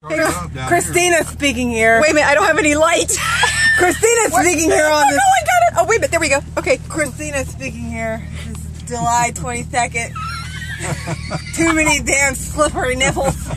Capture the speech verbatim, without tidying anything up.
Hey, Christina speaking here. Wait a minute, I don't have any light. Christina speaking here on oh, this. no, I got it. Oh, wait a minute, there we go. Okay. Christina speaking here. This is July twenty-second. Too many damn slippery nipples.